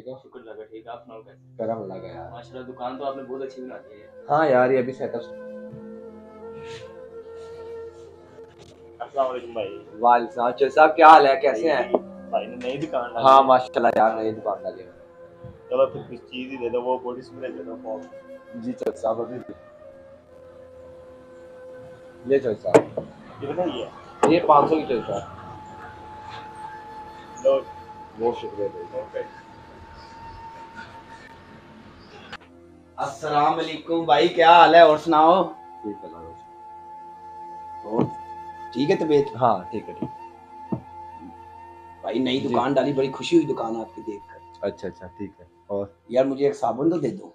हो? शुक्र लगा ठीक है, आप सुनाओ कैसे? करम लगा यार। माशाल्लाह दुकान तो आपने बहुत अच्छी बना दी है। हाँ यार ये अभी सेटअप। अस्सलाम वालेकुम भाई। वालेकुम सलाम साहब, क्या हाल है, कैसे हैं? भाई ने नई दुकान डाली हाँ है। माशाल्लाह यार, नई दुकान डाली है। चलो फिर कुछ चीज ही दे दो, वो बॉडी स्प्रे दे दो फॉग। जी चल साहब, अभी ले चल साहब। कितना ही है? ये 500 की चल साहब। लो। बहुत शुक्रिया भाई। ओके। अस्सलाम वालेकुम भाई, क्या हाल है और सुनाओ। ठीक है लाओ। और ठीक है तबीयत? हाँ ठीक है ठीक। भाई नई जी। दुकान डाली, बड़ी खुशी हुई दुकान आपकी देखकर। अच्छा अच्छा ठीक है। और यार मुझे एक साबुन तो दे दो।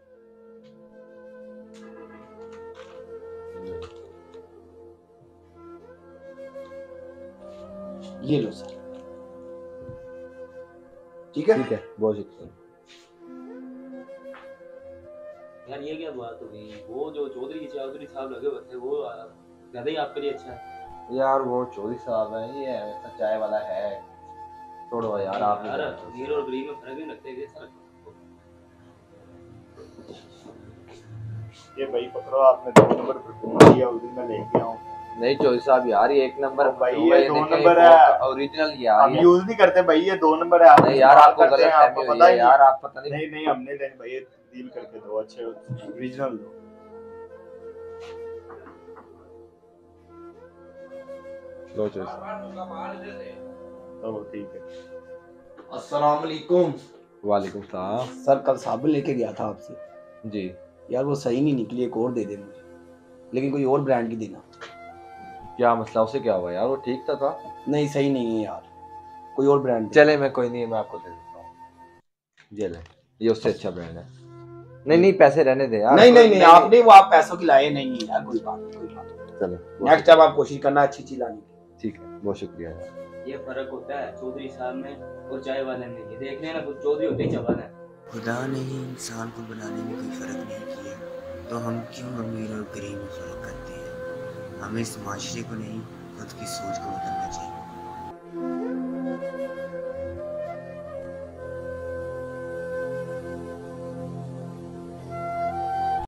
ये लो सर। ठीक है ठीक है, बहुत शुक्रिया। यार ये क्या बात हुई, वो जो चौधरी साहब लगे हुए थे वो ज्यादा ही आपके लिए अच्छा है। यार वो चौधरी साहब है, ये ऐसा चाय वाला है। छोड़ो यार, आप यार अमीर और गरीब में फर्क नहीं रखते कि सर। ये भाई पकड़ो, आपने 2 नंबर पर फोन किया, उस दिन मैं लेके आऊं। नहीं चौधरी साहब यार, ये 1 नंबर भाई होगा, ये 2 देखें, नंबर है। ओरिजिनल यार। हम यूज नहीं करते भाई, ये 2 नंबर है। आप नहीं यार, आपको करते गलत हैं, आपको फहमी पता हुई ही है यार, आप पता नहीं। नहीं हमने लेने भाई, ये डील करके दो, अच्छे ओरिजिनल दो। लो चौधरी तो ठीक है। अस्सलाम वालेकुम। वालेकुम सलाम। सर कल साबुन लेके गया था आपसे। जी। यार वो सही नहीं निकली, एक और दे दे मुझे, लेकिन कोई और ब्रांड की देना। क्या मसला, उसे क्या हुआ यार, वो ठीक था। नहीं सही नहीं है यार, कोई और ब्रांड। चले मैं कोई नहीं, मैं आपको दे देता हूँ। ये ले, ये उससे अच्छा ब्रांड है। नहीं पैसे रहने दे यार। नहीं आपने वो आप पैसों की लाए नहीं यार, कोई बात नहीं। चलो नेक्स्ट टाइम आप कोशिश करना अच्छी चीज लाने की। ठीक है, बहुत शुक्रिया यार। ये फर्क होता है चौधरी साहब में और चाय वाले में। ये देखने ना कुछ चौधरी होते ही चबान है। खुदा ने ही इंसान को बनाने में कोई फ़र्क नहीं किया, तो हम क्यों अमीर और गरीब में फ़र्क करते हैं? हमें इस माशरे को नहीं, खुद की सोच को